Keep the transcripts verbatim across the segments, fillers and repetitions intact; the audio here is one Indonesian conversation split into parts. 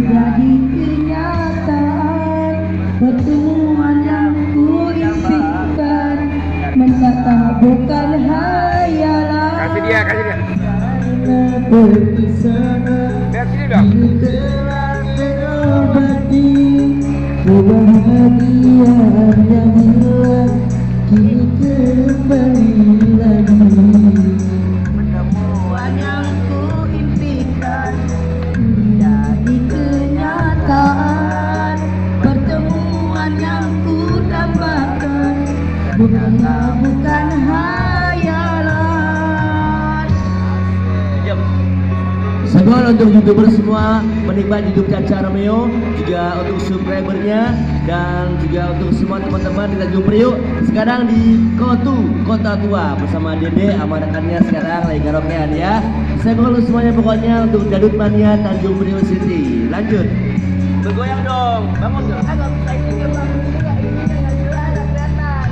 jadi kenyataan. Pertemuan yang kuimpikan menyata bukan hayalan. Kasih dia, kasih dia. Berpisah Lihat sini dong. telah terobati kebahagiaan yang hilang kini kembali lagi. Pertemuan yang kuimpikan menjadi kenyataan. Pertemuan yang kudambakan bukanlah bukan hayalan. Segol untuk youtuber semua menikmati YouTube Caca Romeo, juga untuk subscribernya dan juga untuk semua teman-teman di Tanjung Priok. Sekarang di Kotu Kota Tua bersama Dede sama rekannya sekarang lagi karaokean ya. Segol semuanya pokoknya untuk Dadut Mania Tanjung Priok City. Lanjut. Bergoyang dong, bangun dong. Agak bisa ini juga bangun juga, ini nggak jelas, nggak kelihatan.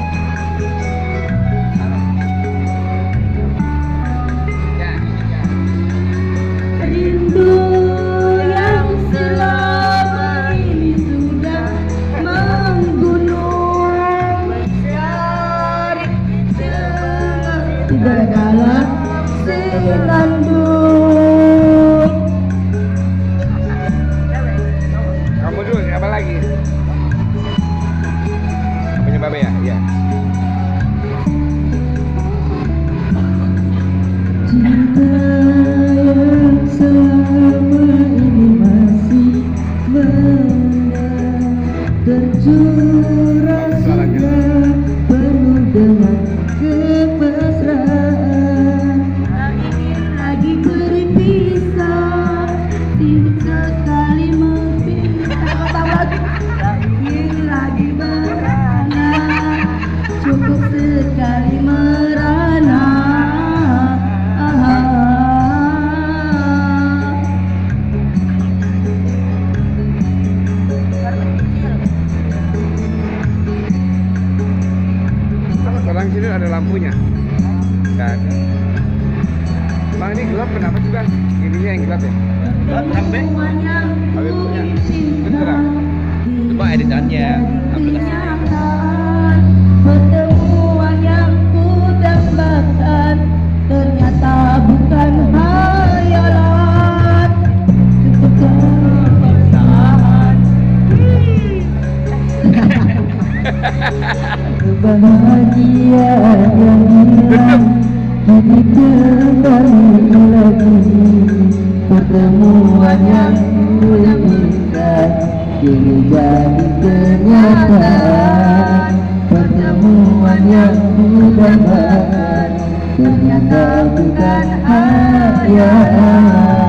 Rindu yang selama ini sudah menggunung mencari segala senandung. Kamu dulu, apa lagi? Punya Babe ya? Iya. Cinta yang selama ini masih mendam, tercurah sudah penuh dengan kemesraan. Tak ingin lagi berpisah, ingin sekali mempisah. Tak ingin lagi merana, cukup sekali merana. Sekarang sini ada lampunya. Nggak ada. Bang, ini gelap kenapa sih bang? Ininya yang gelap ya? Gelap sampai. Habis punya. Bener ah? Coba editannya. Aplikasi. Pertemuan yang kudambakan ternyata bukan hayalan. Kebahagiaan kebahagiaan yang hilang kini kembali lagi. Pertemuan yang kuimpikan kini jadi kenyataan. Pertemuan yang kudambakan ternyata bukan hayalan.